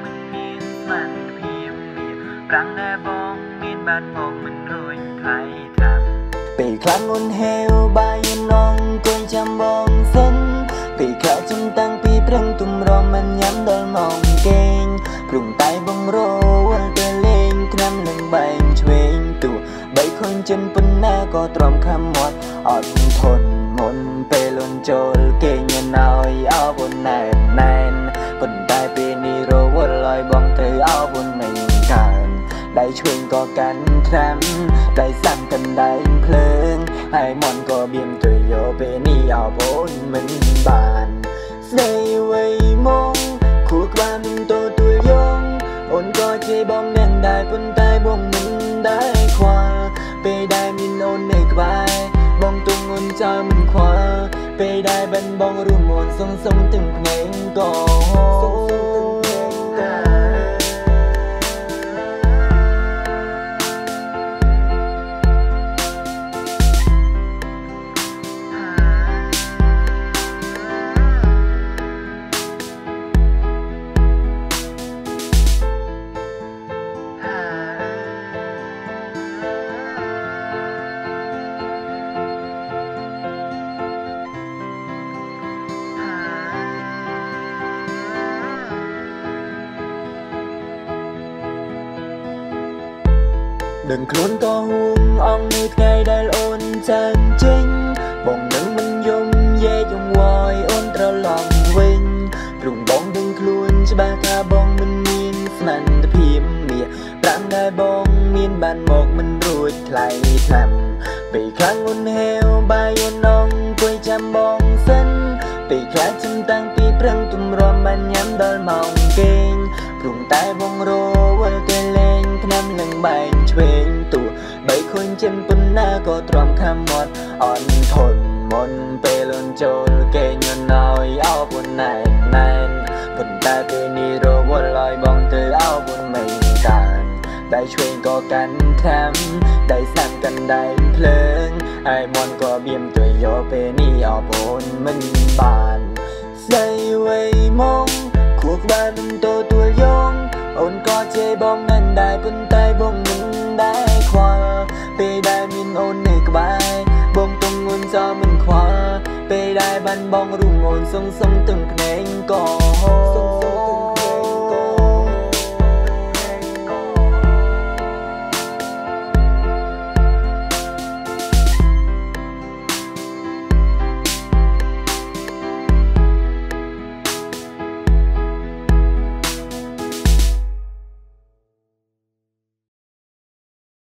មិនមានស្មានភៀមមានប្រាំងដែលបងមានបានមកមិនរួញថ្លៃថាំពេលខ្លាំងងន់ហេវបាយនងគួយចាំបងសិនពេលខ្លះចំតាំងពីប្រឹងទុំរំមិនញ៉ាំដល់ម៉ោងគេងព្រំតែបងរវល់ទៅលេងថ្នាំនឹងបែងឆ្វេងទូបីខុញចិនប៉ុណ្ណាក៏ទ្រាំខំមាត់អត់ធន់មុនពេលលន់ចូលគេញ៉ាំឲ្យអោបុនណែនណែនប៉ុន្តែពេលនេះរវល់ឲ្យបងទៅអោបុនមិនកើនដៃឆ្វេងក៏កាន់ត្រាំដៃសាំកណ្ដែងភ្លើងហើយមន់ក៏បៀមទៅយកពេលនេះអោបុនមិនបានស្ដីវ័យមកគួរក្បាលមិនទទួលយកអូនក៏ជេរបងនឹងដែរប៉ុន្តែបងមិនដែរខ្វល់ពេលដែលមានអូននៅក្បែរបងទុំអូនចោលមិនខ្វល់ពេលដែលបានបងរួមអូនសុំទាំងភ្នែកក៏ដឹងខ្លួនក៏ហួងអងនៅថ្ងៃដែលអូនចាញ់ចេញបងនឹងមិនយំយេយងវយអូនត្រឡប់វិញព្រោះបងដឹងខ្លួនច្បាស់ថាបងមិនមានស្មានភាពមាសប្រាំងដែលបងមានបានមកមិនរួចថ្លៃថ្លាំពេលខ្លាំងងន់ហេវបាយនងគួយចាំបងសិនពេលខ្លះចំតាំងពីប្រឹងទុំរំបានញ៉ាំដល់ម៉ោងគេងព្រោះតែបងរវល់ទៅលេងថ្នាំនឹងបែងឆ្វេងទូបីខុញចិនប៉ុណ្ណាក៏ទ្រាំខំមាត់អន់ធន់មុនពេលលន់ចូលគេញ៉ាំឲ្យអោបុនណែនណែនប៉ុន្តែពេលនេះរវល់ឲ្យបងទៅអោបុនមិនកើនដៃឆ្វេងក៏កាន់ថ្នាំដៃសាំកណ្ដែងភ្លើងហើយមន់ក៏បៀមទៅយកពេលនេះអោបុនមិនបានស្ដីវ័យមកគួរក្បាលមិនទទួលយកអូនក៏ជេរបងនឹងដែរប៉ុន្តែបងមិនដែរខ្វល់ពេលដែលមានអូននៅក្បែរបងទុំអូនចោលមិនខ្វល់ពេលដែលបានបងរួមអូនសុំទាំងភ្នែកក៏